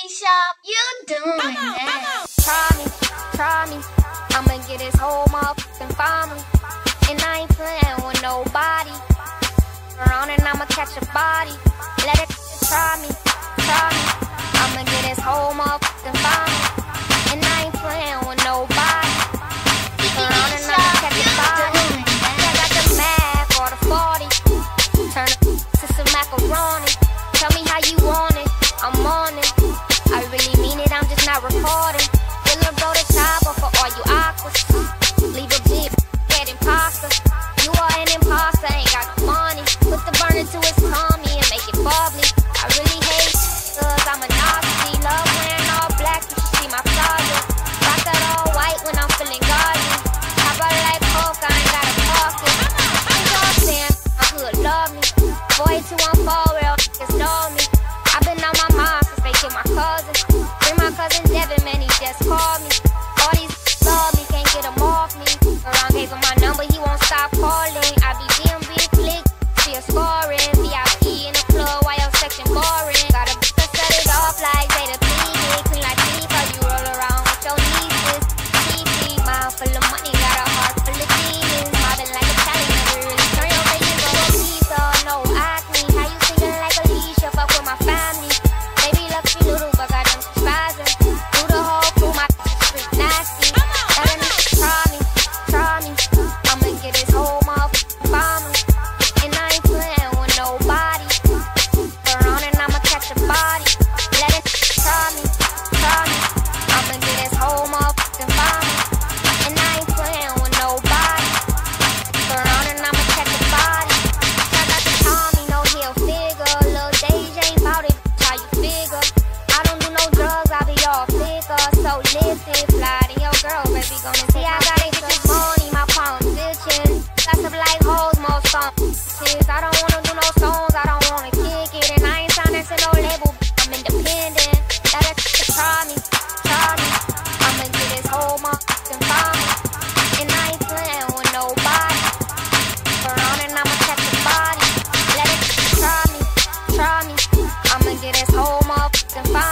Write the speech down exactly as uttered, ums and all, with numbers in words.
Shop, you doing that? Try me, try me. I'ma get this whole motherfucking family. And I ain't playing with nobody. Around and I'ma catch a body. Let it try me, try me. I'ma get this whole motherfucking family. And I ain't playing with nobody. Around and I'ma catch a body. I got the Mac or the forty. Turn it to some macaroni. Tell me how you want it, I'm on it. I really mean it, I'm just not recording. It'll go to Chavo for all you aquas. Leave a big head imposter. You are an imposter, ain't got no money. Put the burner to his tummy and make it bubbly. I really hate cause I'm a Nazi. Love wearing all black, you should see my closet. Rock that all white when I'm feeling godly. How about like coke, I ain't got a pocket. I'm all saying, my hood love me. Boy two one four, real niggas know me. I've been on my mind since they killed my cousin. Bring my cousin Devin, man, he just called me. All these love me, can't get him off me. Around gave him my number, he won't stop calling. I be D M B click, be a scoring. V I P in the club, while your section boring. Gotta set it off like Jada Pinkett. Clean like me, cause you roll around with your nieces. T T, mind full of money, got a heart full of demons. Mobbing like a Italian, never really turn your face into a pizza. No acne, how you singing like Alicia? Fuck with my family. Baby love me little, but got them spazzing. Do the whole crew, my street nasty. Let a nigga try me, try me. I'ma get his whole motherfucking family. And I ain't playing with nobody. Around and I'ma catch a body. Let it try me, try me. I'ma get his whole motherfucking family. And I ain't playing with nobody. Around and I'ma catch a body. I got the Tommy, no heel figure. Lil' Deja ain't bout it, how you figure. I don't do no drugs, I be all figure. So listen, fly to your girl, baby, gonna see I got it this morning, my palms itching. Got some like hoes, most songs. I don't wanna do no songs, I don't wanna kick it. And I ain't signed to no label, I'm independent. Let a try me, try me. I'ma get this whole motherfucking family. And I ain't playing with nobody. Around and I'ma catch a body. Let it try me, try me. I'ma get this whole motherfucking family.